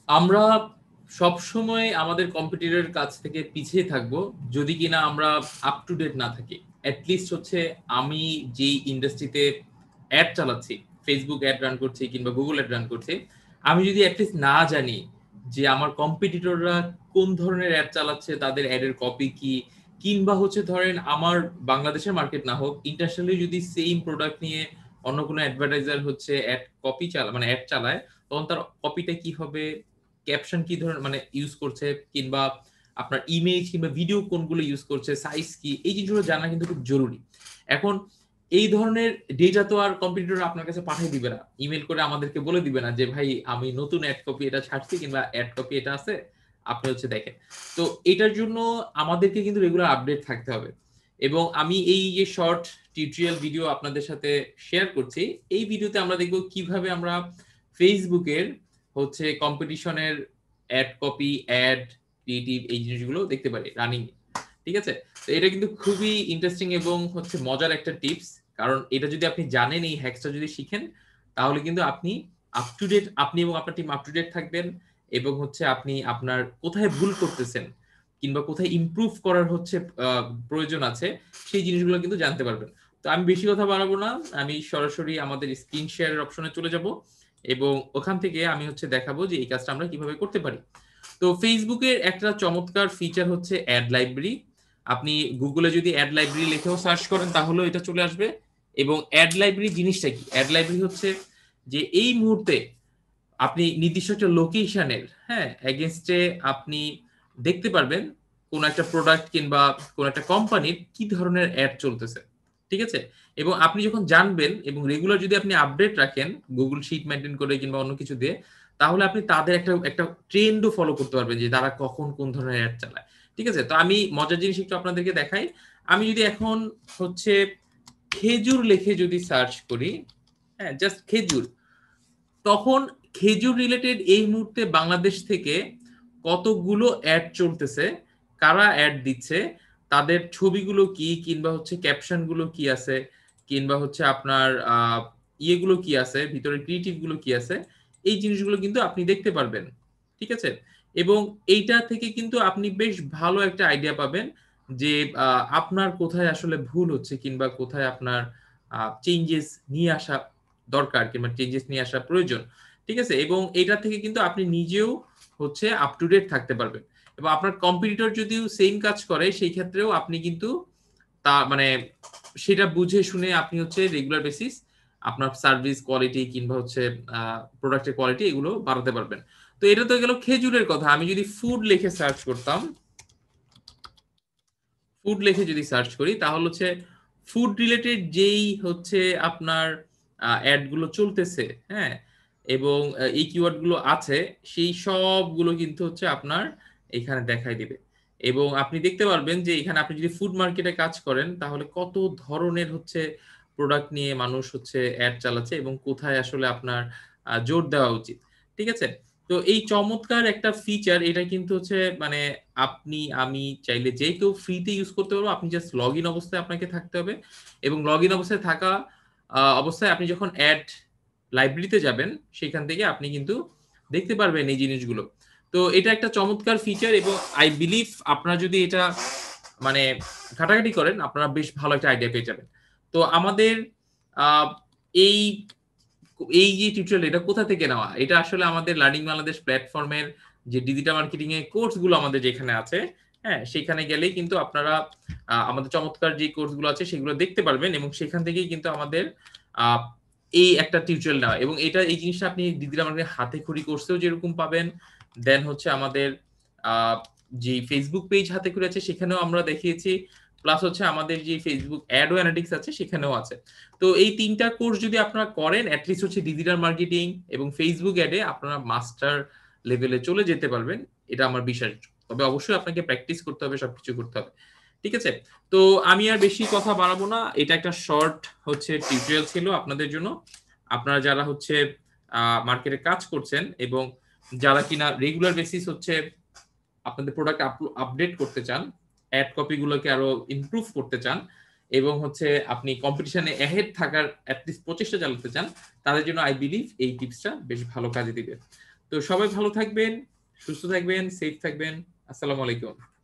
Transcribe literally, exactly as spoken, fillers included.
আমরা সবসময় আমাদের কম্পিটিটরের কাছ থেকে পিছিয়ে থাকবো যদি কিনা আমরা আপ টু ডেট না থাকি। অ্যাটলিস্ট হচ্ছে আমি যেই ইন্ডাস্ট্রিতে অ্যাড চালাচ্ছি, ফেসবুক অ্যাড রান করছি কিংবা গুগল অ্যাড রান করছি, আমি যদি অ্যাটলিস্ট না জানি যে আমার কম্পিটিটররা কোন ধরনের অ্যাড চালাচ্ছে, তাদের অ্যাডের কপি কি, কিংবা হচ্ছে ধরেন আমার বাংলাদেশের মার্কেট না হোক, ইন্টারন্যাশনালি যদি সেম প্রোডাক্ট নিয়ে অন্য কোনো অ্যাডভার্টাইজার হচ্ছে অ্যাড কপি চালা মানে অ্যাড চালায়, তখন তার কপিটা কি হবে, ক্যাপশন কি ধরনের মানে ইউজ করছে, কিংবা আপনার ইমেজ কিংবা ভিডিও কোনগুলো ইউজ করছে, সাইজ কি, এই জিনিসগুলো জানা কিন্তু খুব জরুরি। এখন এই ধরনের ডেটা তো আর কম্পিউটার আপনার কাছে পাঠিয়ে দিবে না, ইমেল করে আমাদেরকে বলে দিবে না যে ভাই আমি নতুন অ্যাড কপি এটা ছাড়ছি কিংবা অ্যাড কপি এটা আছে, আপনি হচ্ছে দেখেন। তো এটার জন্য আমাদেরকে কিন্তু রেগুলার আপডেট থাকতে হবে। এবং আমি এই যে শর্ট টিউটোরিয়াল ভিডিও আপনাদের সাথে শেয়ার করছি, এই ভিডিওতে আমরা দেখব কিভাবে আমরা ফেসবুকের হচ্ছে কম্পিটিশনের অ্যাড কপি, অ্যাড ক্রিয়েটিভ, এই জিনিসগুলো দেখতে পারি রানিং। ঠিক আছে, তো এটা কিন্তু খুবই ইন্টারেস্টিং এবং হচ্ছে মজার একটা টিপস। কারণ এটা যদি আপনি জানেন, এই হ্যাকসটা যদি শিখেন, তাহলে কিন্তু আপনি আপ টু ডেট, আপনি এবং আপনার টিম আপ টু ডেট থাকবেন। এবং হচ্ছে আপনি আপনার কোথায় ভুল করতেছেন কিংবা কোথায় ইমপ্রুভ করার হচ্ছে প্রয়োজন আছে, সেই জিনিসগুলো কিন্তু জানতে পারবেন। তো আমি বেশি কথা বাড়াবো না, আমি সরাসরি আমাদের স্ক্রিন শেয়ারের অপশনে চলে যাব এবং ওখান থেকে আমি হচ্ছে দেখাবো যে এই কাজটা আমরা কিভাবে করতে পারি। তো ফেসবুকের একটা চমৎকার ফিচার হচ্ছে অ্যাড লাইব্রেরি। আপনি গুগলে যদি অ্যাড লাইব্রেরি লিখেও সার্চ করেন তাহলেও এটা চলে আসবে। এবং অ্যাড লাইব্রেরি জিনিসটা কি? অ্যাড লাইব্রেরি হচ্ছে যে এই মুহূর্তে আপনি নির্দিষ্ট একটা লোকেশনের হ্যাঁ এগেনস্টে আপনি দেখতে পারবেন কোন একটা প্রোডাক্ট কিংবা কোন একটা কোম্পানির কি ধরনের অ্যাড চলতেছে। ঠিক আছে, এবং আপনি যখন জানবেন এবং রেগুলার যদি আপনি আপডেট রাখেন গুগল শিট মেনটেন করে কিংবা অন্য কিছু দিয়ে, তাহলে আপনি তাদের একটা একটা ট্রেন্ডও ফলো করতে পারবেন যে তারা কখন কোন ধরনের অ্যাড চালায়। ঠিক আছে, তো আমি মজার জিনিস একটু আপনাদেরকে দেখাই। আমি যদি এখন হচ্ছে খেজুর লিখে যদি সার্চ করি, হ্যাঁ জাস্ট খেজুর, তখন খেজুর রিলেটেড এই মুহূর্তে বাংলাদেশ থেকে কতগুলো অ্যাড চলতেছে, কারা অ্যাড দিচ্ছে, তাদের ছবিগুলো কি, কিংবা হচ্ছে ক্যাপশন গুলো কি আছে, কিংবা হচ্ছে আপনার আহ ইয়েগুলো কি আছে, ভিতরে ক্রিয়েটিভ গুলো কি আছে, এই জিনিসগুলো কিন্তু আপনি দেখতে পারবেন। ঠিক আছে, এবং এইটা থেকে কিন্তু আপনি বেশ ভালো একটা আইডিয়া পাবেন যে আহ, আপনার কোথায় আসলে ভুল হচ্ছে কিংবা কোথায় আপনার চেঞ্জেস নিয়ে আসা দরকার কিংবা চেঞ্জেস নিয়ে আসা প্রয়োজন। ঠিক আছে, এবং এটা থেকে কিন্তু আপনি নিজেও হচ্ছে আপ টু ডেট থাকতে পারবেন। এবং আপনার কম্পিটিটর যদিও সেম কাজ করে, সেই ক্ষেত্রেও আপনি কিন্তু তা মানে সেটা বুঝে শুনে আপনি হচ্ছে রেগুলার বেসিস আপনার সার্ভিস কোয়ালিটি কিংবা হচ্ছে প্রোডাক্টের কোয়ালিটি এগুলো বাড়াতে পারবেন। তো এটা তো গেল খেজুরের কথা। আমি যদি ফুড লিখে সার্চ করতাম, ফুড লিখে যদি সার্চ করি, তাহলে হচ্ছে ফুড রিলেটেড যেই হচ্ছে আপনার অ্যাড গুলো চলতেছে, হ্যাঁ, এবং আহ, এই কিওয়ার্ড গুলো আছে, সেই সবগুলো কিন্তু হচ্ছে আপনার এখানে দেখাই দিবে। এবং আপনি দেখতে পারবেন যে এখানে আপনি যদি ফুড মার্কেটে কাজ করেন, তাহলে কত ধরনের হচ্ছে প্রোডাক্ট নিয়ে মানুষ হচ্ছে অ্যাড চালাচ্ছে এবং কোথায় আসলে আপনার আহ, জোর দেওয়া উচিত। ঠিক আছে, তো এই চমৎকার একটা ফিচার, এটা কিন্তু হচ্ছে মানে আপনি আমি চাইলে যে কেউ ফ্রিতে ইউজ করতে পারবো। আপনি জাস্ট লগ ইন অবস্থায় আপনাকে থাকতে হবে, এবং লগ ইন অবস্থায় থাকা আহ, অবস্থায় আপনি যখন অ্যাড লাইব্রেরিতে যাবেন, সেখান থেকে আপনি কিন্তু দেখতে পারবেন এই জিনিসগুলো। তো এটা একটা চমৎকার ফিচার, এবং আই বিলিভ আপনারা যদি এটা মানে ঘাটাঘাটি করেন, আপনারা বেশ ভালো একটা আইডিয়া পেয়ে যাবেন। তো আমাদের আহ, এই এই যে টিউটোরিয়াল, এটা কোথা থেকে নেওয়া? এটা আসলে আমাদের লার্নিং বাংলাদেশ প্ল্যাটফর্মের যে ডিজিটাল মার্কেটিং এর কোর্স গুলো আমাদের যেখানে আছে, হ্যাঁ সেখানে গেলেই কিন্তু আপনারা আহ, আমাদের চমৎকার যে কোর্স গুলো আছে সেগুলো দেখতে পারবেন, এবং সেখান থেকেই কিন্তু আমাদের আহ, এই একটা টিউটোরিয়াল নেওয়া। এবং এটা এই জিনিসটা আপনি ডিজিটাল মার্কেটিং হাতে খড়ি কোর্সেও যেরকম পাবেন, দেন হচ্ছে আমাদের আহ, যে ফেসবুক পেজ হাতে খড়ি আছে সেখানেও আমরা দেখিয়েছি, প্লাস হচ্ছে আমাদের যে ফেসবুক অ্যাড অ্যানালিটিক্স আছে সেখানেও আছে। তো এই তিনটা কোর্স যদি আপনারা করেন, অ্যাটলিস্ট হচ্ছে ডিজিটাল মার্কেটিং এবং ফেসবুক অ্যাডে আপনারা মাস্টার লেভেলে চলে যেতে পারবেন, এটা আমার বিশ্বাস। তবে অবশ্যই আপনাকে প্র্যাকটিস করতে হবে, সবকিছু করতে হবে। ঠিক আছে, তো আমি আর বেশি কথা বাড়াবো না, এটা একটা শর্ট হচ্ছে টিউটোরিয়াল ছিল আপনাদের জন্য। আপনারা যারা হচ্ছে মার্কেটে কাজ করছেন এবং যারা কিনা রেগুলার বেসিস হচ্ছে আপনাদের প্রোডাক্ট আপডেট করতে চান, অ্যাড কপি গুলোকে আরো ইমপ্রুভ করতে চান, এবং হচ্ছে আপনি কম্পিটিশনে অ্যাহেড থাকার অ্যাটলিস্ট প্রচেষ্টা চালাতে চান, তাদের জন্য আই বিলিভ এই টিপসটা বেশ ভালো কাজে দিবে। তো সবাই ভালো থাকবেন, সুস্থ থাকবেন, সেফ থাকবেন। আসসালামু আলাইকুম।